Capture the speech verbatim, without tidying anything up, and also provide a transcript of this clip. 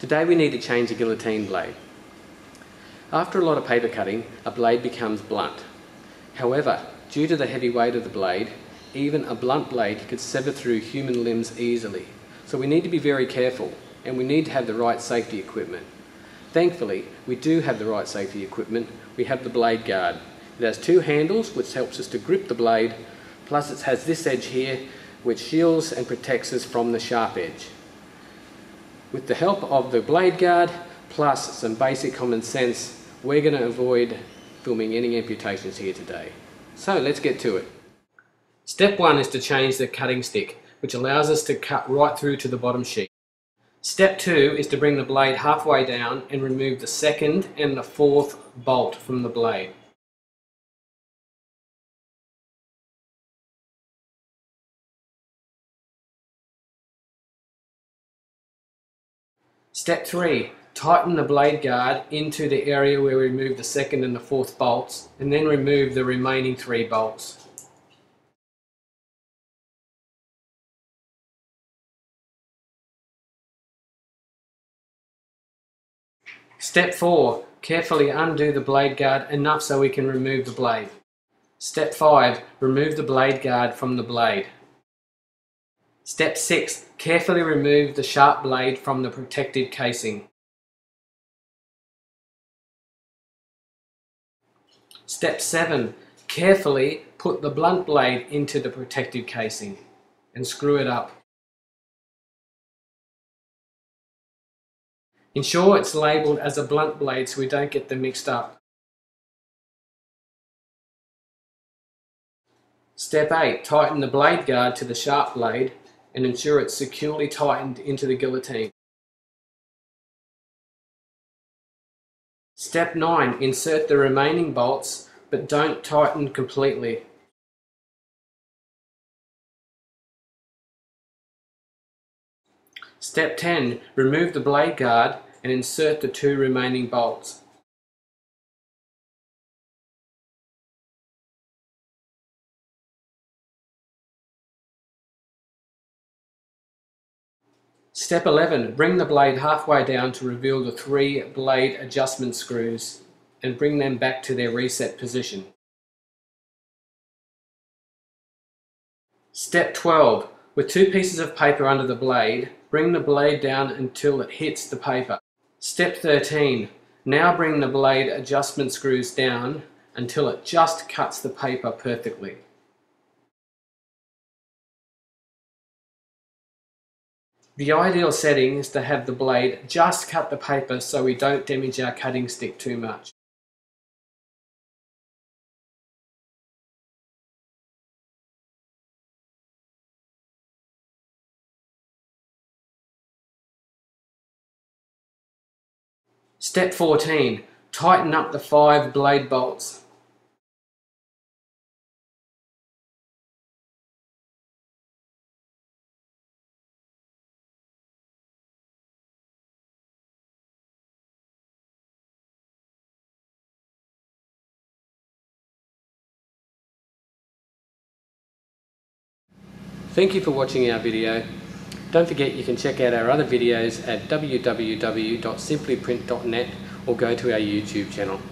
Today we need to change a guillotine blade. After a lot of paper cutting, a blade becomes blunt. However, due to the heavy weight of the blade, even a blunt blade could sever through human limbs easily. So we need to be very careful, and we need to have the right safety equipment. Thankfully, we do have the right safety equipment. We have the blade guard. It has two handles which helps us to grip the blade, plus it has this edge here which shields and protects us from the sharp edge. With the help of the blade guard plus some basic common sense, we're going to avoid filming any amputations here today. So let's get to it. Step one is to change the cutting stick, which allows us to cut right through to the bottom sheet. Step two is to bring the blade halfway down and remove the second and the fourth bolt from the blade. Step three, tighten the blade guard into the area where we remove the second and the fourth bolts, and then remove the remaining three bolts. Step four, carefully undo the blade guard enough so we can remove the blade. Step five, remove the blade guard from the blade. Step six, carefully remove the sharp blade from the protective casing. Step seven, carefully put the blunt blade into the protective casing and screw it up. Ensure it's labelled as a blunt blade so we don't get them mixed up. Step eight, tighten the blade guard to the sharp blade and ensure it's securely tightened into the guillotine. Step nine, insert the remaining bolts but don't tighten completely. Step ten, remove the blade guard and insert the two remaining bolts. Step eleven, bring the blade halfway down to reveal the three blade adjustment screws and bring them back to their reset position. Step twelve, with two pieces of paper under the blade, bring the blade down until it hits the paper. Step thirteen, now bring the blade adjustment screws down until it just cuts the paper perfectly. The ideal setting is to have the blade just cut the paper so we don't damage our cutting stick too much. Step fourteen, tighten up the five blade bolts. Thank you for watching our video. Don't forget you can check out our other videos at w w w dot simply print dot net or go to our YouTube channel.